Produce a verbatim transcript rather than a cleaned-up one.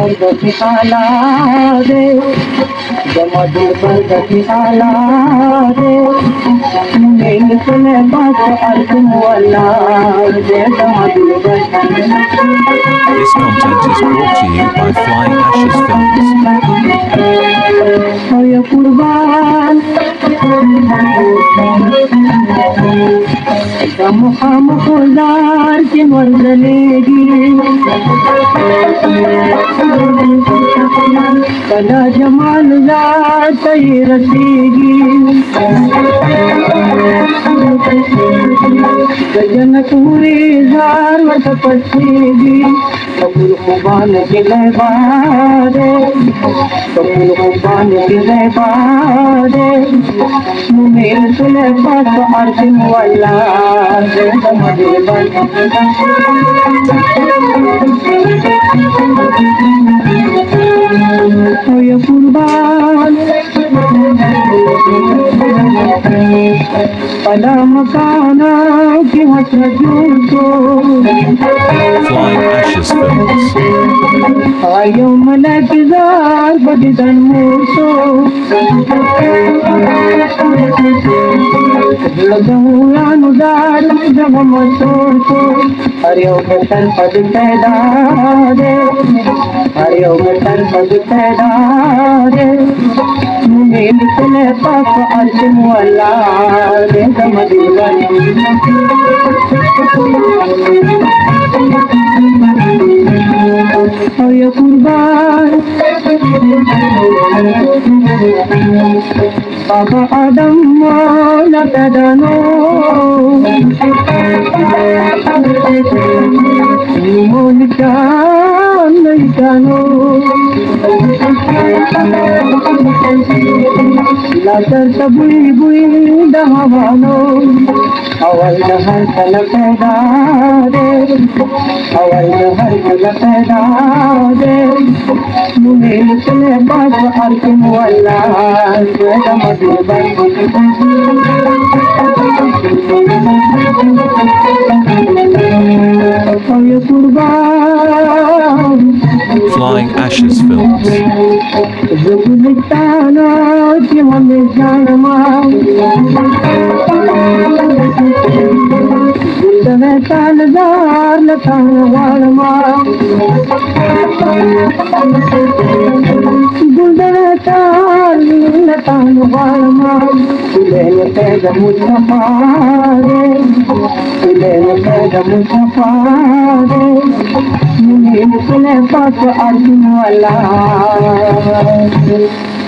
बरगति आला रे जमदुल बरगति आला रे मेल सुने बात अर्थ मुअल्ला रे जमदुल बरगति। This content is brought to you by Flying Ashes Films. होय कुर्बान कम हम खुदार की मर्दलेगी कदा जमाल जात रसीगी गजन पूरी जार वट पसीगी कबूल कुर्बान के लहबारे कबूल कुर्बान के लहबारे मेरे सुने बात अर्थ मुअल्ला रे जमदुल बरगति। होय कुर्बान पला मकाना की हसरत को Flying Ashes Films. आयो मलक जार बदन मूसो अनुदार जब मसूर को हरिओ तन पद पैदा रे हरिओ तन पद पैदा रे मेल सुने पाक अर्थ मुअल्ला रे जमदुल बरगति। होय कुर्बान बाबा आदम मौला पैदानो मोल जान नहीं जानो लातर सबुई बुई दहवानो अवल हर तल पैदा रे अवल हर तल पैदा रे मेल सुने बात अर्थ मुअल्ला रे जमदुल बरगति। होय कुर्बान Flying Ashes Films. जुगुलिताना की हमें जानमा गुलदने तानदार लतान वालमा गुलदने तान लतान वालमा तुलेन पैद मुस्तफा रे तुलेन पैद मुस्तफा रे मेल सुने बात अर्थ मुअल्ला।